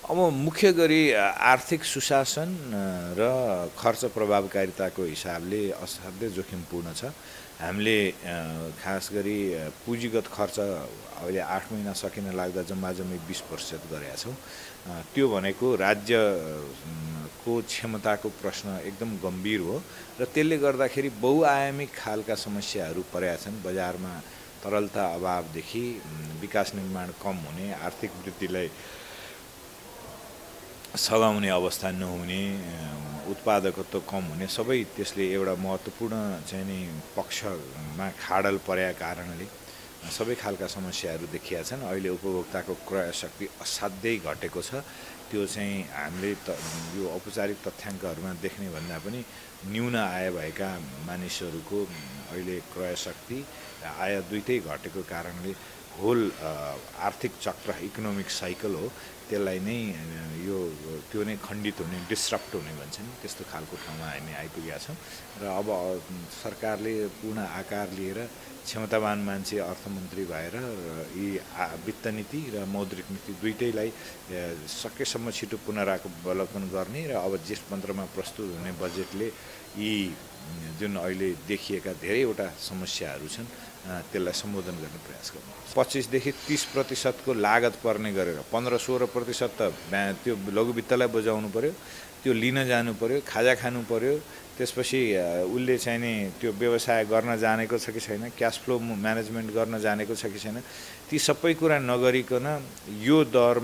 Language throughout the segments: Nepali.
अब मुख्य गरी आर्थिक सुशासन र खर्च प्रभावकारिताको हिसाबले असाध्यै जोखिमपूर्ण छ। हामीले खास गरी पुँजीगत खर्च अहिले 8 महिना सकिन लाग्दा जम्माजम्मी 20% गरेका छौँ। त्यो भनेको राज्यको क्षमताको प्रश्न एकदम गम्भीर हो र त्यसले गर्दाखेरि बहुआयामिक खालका समस्याहरू परेका छन्। बजारमा तरलता अभावदेखि विकास निर्माण कम हुने, आर्थिक वृद्धिलाई सघाउने अवस्था नहुने, उत्पादकत्व कम हुने, सबै त्यसले एउटा महत्त्वपूर्ण चाहिँ नि पक्षमा खाडल परेका कारणले सबै खालका समस्याहरू देखिएका छन्। अहिले उपभोक्ताको क्रय शक्ति असाध्यै घटेको छ। त्यो चाहिँ हामीले यो औपचारिक तथ्याङ्कहरूमा देख्ने भन्दा पनि न्यून आय भएका मानिसहरूको अहिले क्रय शक्ति आय दुईटै घटेको कारणले होल आर्थिक चक्र इकोनोमिक साइकल हो, त्यसलाई नै त्यो नै खण्डित हुने, डिस्रप्ट हुने भन्छ नि, त्यस्तो खालको ठाउँमा हामी आइपुगेका छौँ। र अब सरकारले पूर्ण आकार लिएर क्षमतावान मान्छे अर्थमन्त्री भएर यी वित्त नीति र मौद्रिक नीति दुईटैलाई सकेसम्म छिटो पुनरावलोकन गर्ने र अब जेठ 15मा प्रस्तुत हुने बजेटले यी जुन अहिले देखिएका धेरैवटा समस्याहरू छन् त्यसलाई सम्बोधन गर्ने प्रयास गर्नुपर्छ। 25 देखि 30% लागत पर्ने गरेर 15-16% त त्यो लघुवित्तलाई बुझाउनु पर्यो, त्यो लिन जानु पर्यो, खाजा खानु पर्यो। त्यसपछि उसले चाहिँ नि त्यो व्यवसाय गर्न जानेको छ कि छैन, क्यास फ्लो म्यानेजमेन्ट गर्न जानेको छ कि छैन, ती सबै कुरा नगरिकन यो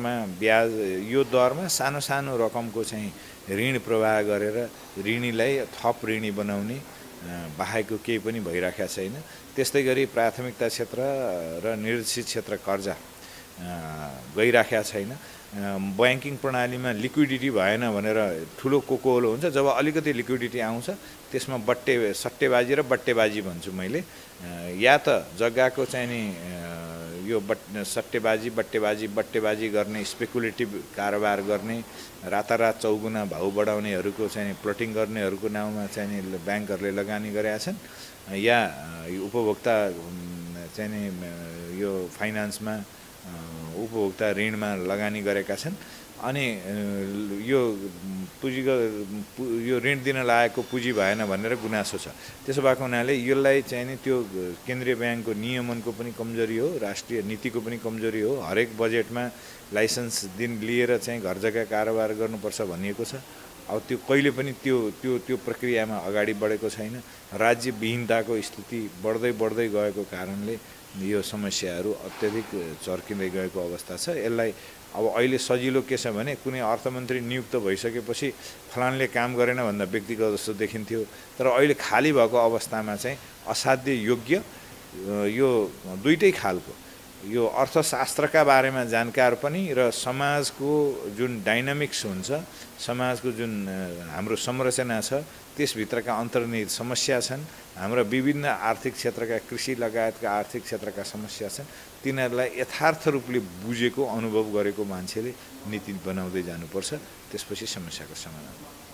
दरमा सानो सानो रकमको चाहिँ ऋण प्रवाह गरेर ऋणीलाई थप ऋणी बनाउने बाहेकको केही पनि भइराखेको छैन। त्यस्तै गरी प्राथमिकता क्षेत्र र निर्देशित क्षेत्र कर्जा गइराखेको छैन। ब्याङ्किङ प्रणालीमा लिक्विडिटी भएन भनेर ठुलो कोकोलो हुन्छ। जब अलिकति लिक्विडिटी आउँछ त्यसमा सट्टेबाजी र बट्टेबाजी भन्छु मैले। या त जग्गाको चाहिँ नि यो सट्टेबाजी बट्टेबाजी गर्ने, स्पेकुलेटिभ कारोबार गर्ने, रातारात चौगुना भाउ बढाउनेहरूको चाहिँ प्लटिङ गर्नेहरूको नाउँमा चाहिँ नि ब्याङ्कहरूले लगानी गरेका छन्, या उपभोक्ता चाहिँ नि यो फाइनान्समा उपभोक्ता ऋणमा लगानी गरेका छन्। अनि यो ऋण दिन लागेको पुँजी भएन भनेर गुनासो छ। त्यसो भएको हुनाले यसलाई चाहिँ नि त्यो केन्द्रीय ब्याङ्कको नियमनको पनि कमजोरी हो, राष्ट्रिय नीतिको पनि कमजोरी हो। हरेक बजेटमा लाइसेन्स लिएर चाहिँ घर जग्गा कारोबार गर्नुपर्छ भनिएको छ। अब त्यो कहिले पनि त्यो प्रक्रियामा अगाडि बढेको छैन। राज्यविहीनताको स्थिति बढ्दै गएको कारणले यो समस्याहरू अत्यधिक चर्किँदै गएको अवस्था छ। यसलाई अब अहिले सजिलो के छ भने कुनै अर्थमन्त्री नियुक्त भइसकेपछि फलानले काम गरेन भन्दा व्यक्तिगत जस्तो देखिन्थ्यो। तर अहिले खाली भएको अवस्थामा चाहिँ असाध्य योग्य यो दुईटै खालको यो अर्थशास्त्रका बारेमा जानकार पनि र समाजको जुन डाइनामिक्स हुन्छ, समाजको जुन हाम्रो संरचना छ त्यसभित्रका अन्तर्निहित समस्या छन्, हाम्रा विभिन्न आर्थिक क्षेत्रका कृषि लगायतका आर्थिक क्षेत्रका समस्या छन्, तिनीहरूलाई यथार्थ रूपले बुझेको अनुभव गरेको मान्छेले नीति बनाउँदै जानुपर्छ। त्यसपछि समस्याको समाधान